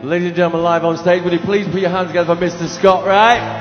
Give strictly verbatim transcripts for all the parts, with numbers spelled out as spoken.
Ladies and gentlemen, live on stage, would you please put your hands together for Mister Scott Wright?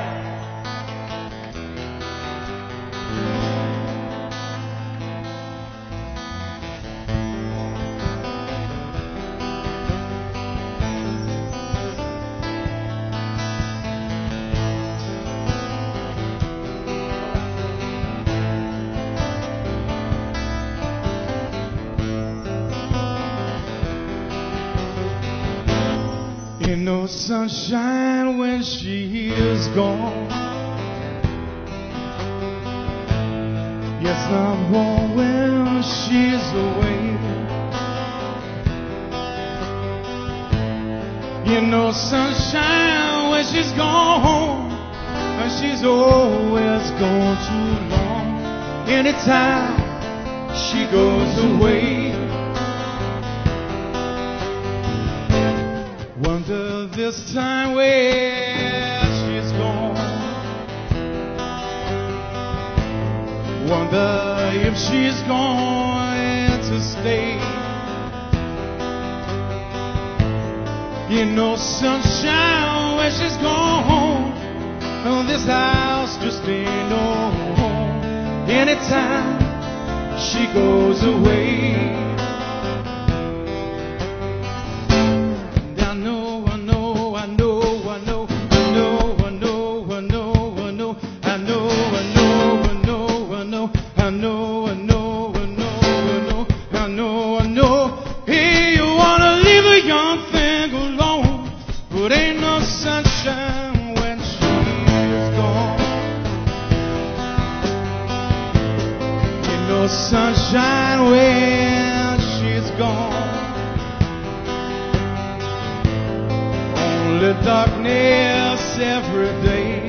Ain't no sunshine when she is gone. Yes, not warm when she's away. Ain't no sunshine when she's gone, and she's always gone too long. Anytime she goes away, wonder this time where she's gone. Wonder if she's going to stay. You know, sunshine when she's gone. Oh, this house just ain't no home. Anytime she goes away, sunshine when she's gone. Only darkness every day.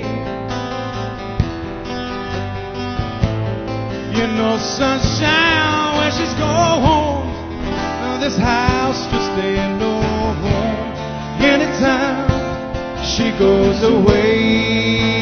You know, sunshine when she's gone. Now this house just ain't no home. Anytime she goes away.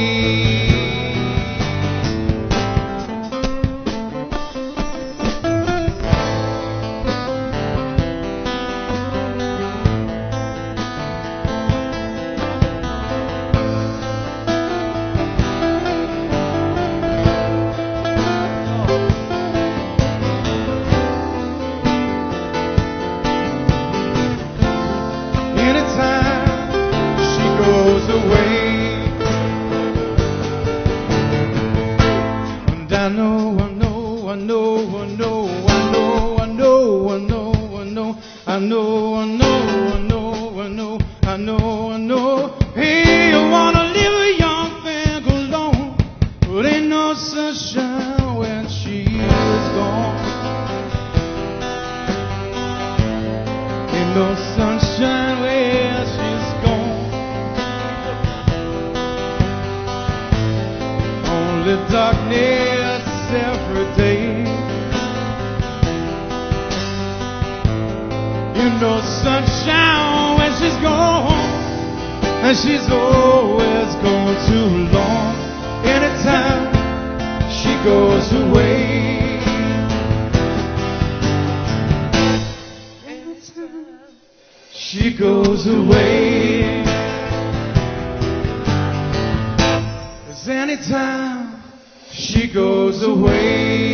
Anytime she goes away.